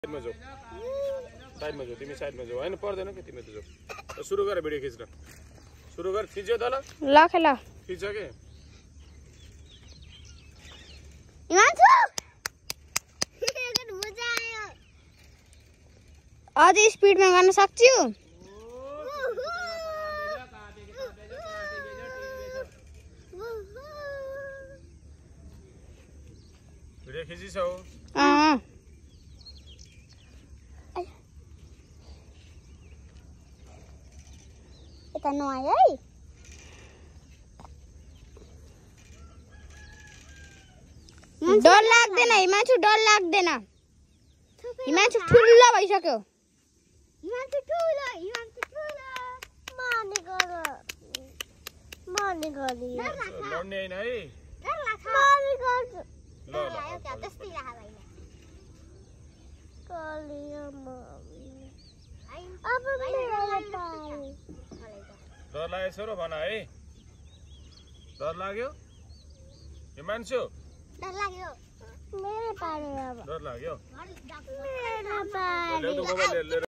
साइडमा जाऊ तिमी साइडमा जाऊ हैन पर्दैन के तिमी त जाऊ सुरु गर भिडियो खिच्न सुरु गर खिच्यो त ल खेल खिच्छ के अझ स्पिडमा गर्न सक्छु भिडियो खिचिसौ यता नआयो है डर लाग्दैन हिमांशु डर लाग्दैन हिमांशु ठुलो भइसक्यो लड्ने हैन है डर लागेछ र भन है डर लाग्यो हिमांशु मेरो पारे अब डर लाग्यो मेरो पारे